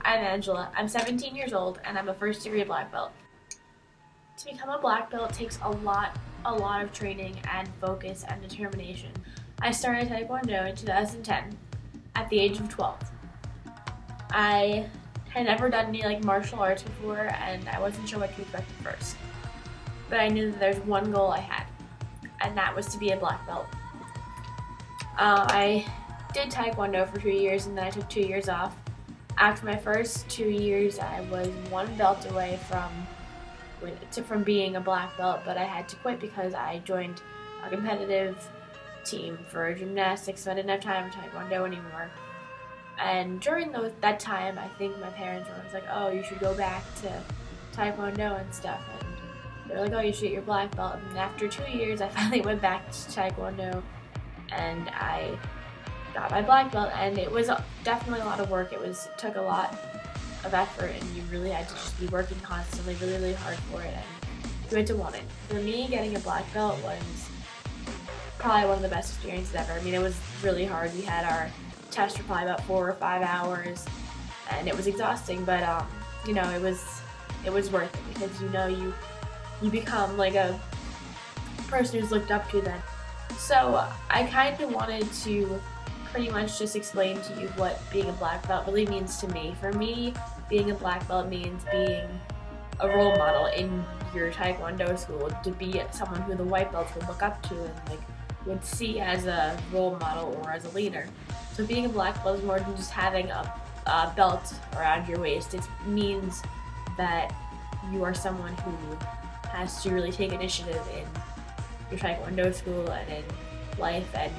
I'm Angela. I'm 17 years old and I'm a first degree black belt. To become a black belt takes a lot of training and focus and determination. I started Taekwondo in 2010 at the age of 12. I had never done any martial arts before and I wasn't sure what to expect at first. But I knew that there's one goal I had, and that was to be a black belt. I did Taekwondo for 2 years and then I took 2 years off. After my first 2 years, I was one belt away from being a black belt, but I had to quit because I joined a competitive team for gymnastics, so I didn't have time for Taekwondo anymore. And during that time, I think my parents were always like, oh, you should go back to Taekwondo and stuff. And they were like, oh, you should get your black belt. And after 2 years, I finally went back to Taekwondo and I got my black belt. And it was definitely a lot of work. It took a lot of effort, and you really had to just be working constantly, really hard for it, and you had to want it. For me, getting a black belt was probably one of the best experiences ever. I mean, it was really hard. We had our test for probably about 4 or 5 hours, and it was exhausting, but you know, it was worth it because you become like a person who's looked up to then. So I kind of wanted to pretty much just explain to you what being a black belt really means to me. For me, being a black belt means being a role model in your Taekwondo school, to be someone who the white belts would look up to and would see as a role model or as a leader. So being a black belt is more than just having a belt around your waist. It means that you are someone who has to really take initiative in your Taekwondo school and in life. And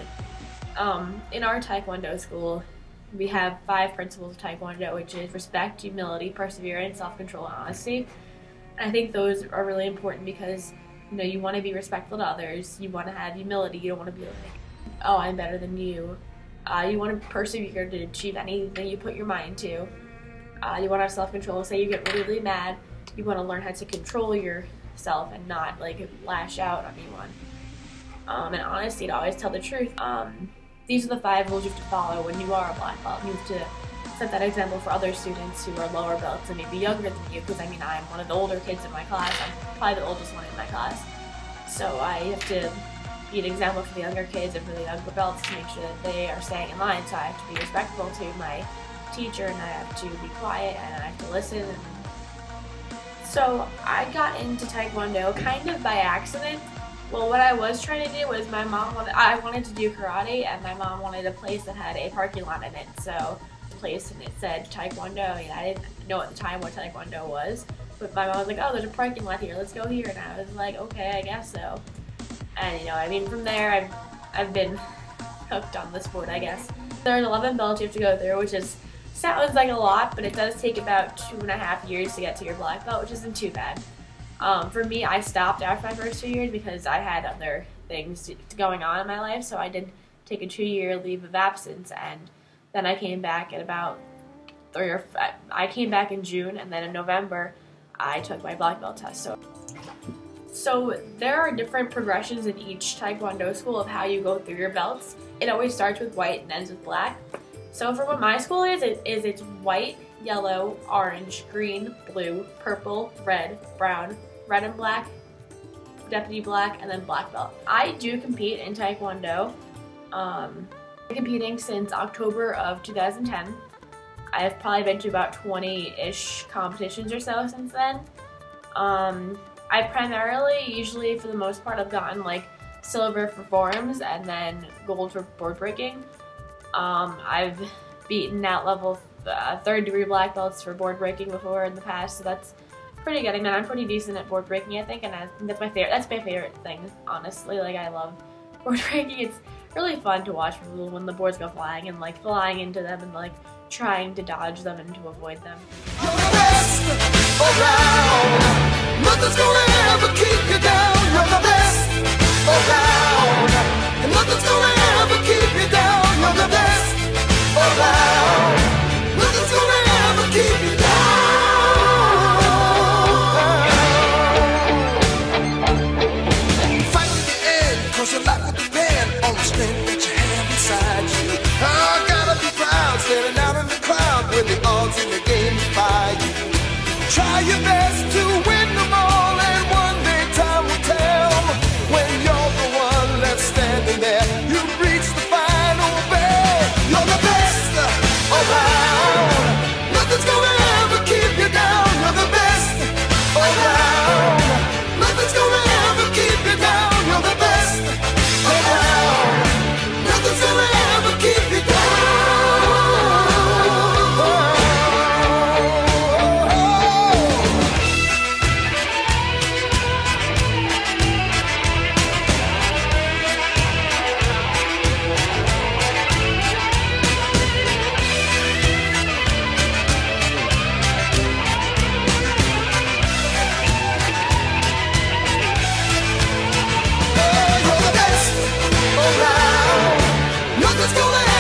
in our Taekwondo school, we have 5 principles of Taekwondo, which is respect, humility, perseverance, self-control, and honesty. And I think those are really important because, you know, you want to be respectful to others, you want to have humility, you don't want to be like, oh, I'm better than you. You want to persevere to achieve anything you put your mind to. You want to have self-control. Say you get really mad, you want to learn how to control yourself and not lash out on anyone. And honesty, to always tell the truth. These are the 5 rules you have to follow when you are a black belt. You have to set that example for other students who are lower belts and maybe younger than you, because I mean, I'm one of the older kids in my class. I'm probably the oldest one in my class. So I have to be an example for the younger kids and for the younger belts to make sure that they are staying in line. So I have to be respectful to my teacher, and I have to be quiet, and I have to listen. So I got into Taekwondo kind of by accident. Well, what I was trying to do was I wanted to do karate, and my mom wanted a place that had a parking lot in it. So the place, and it said Taekwondo, and I didn't know at the time what Taekwondo was. But my mom was like, oh, there's a parking lot here, let's go here. And I was like, okay, I guess so. And you know, I mean, from there, I've been hooked on the sport, I guess. There's 11 belts you have to go through, which sounds like a lot, but it does take about 2.5 years to get to your black belt, which isn't too bad. For me, I stopped after my first 2 years because I had other things going on in my life, so I did take a 2-year leave of absence, and then I came back at about I came back in June, and then in November I took my black belt test. So there are different progressions in each Taekwondo school of how you go through your belts. It always starts with white and ends with black. So for what my school is, it's white, yellow, orange, green, blue, purple, red, brown, red and black, deputy black, and then black belt. I do compete in Taekwondo. I've been competing since October of 2010. I have probably been to about 20-ish competitions or so since then. I primarily, usually for the most part, I've gotten silver for forms and then gold for board breaking. I've beaten out level 3rd degree black belts for board breaking before in the past, so that's pretty good. I mean, I'm pretty decent at board breaking, I think, and I think that's my favorite. That's my favorite thing, honestly. I love board breaking. It's really fun to watch when the boards go flying and flying into them and trying to dodge them and to avoid them. You're the best around. Nothing's gonna ever keep you down. You're the best around. And nothing's gonna ever keep you down. You're the best around. Nothing's gonna ever keep you down. Fight to the end, 'cause your life will depend on the strength that you have inside you. I gotta be proud, standing out in the crowd when the odds in the game nothing's gonna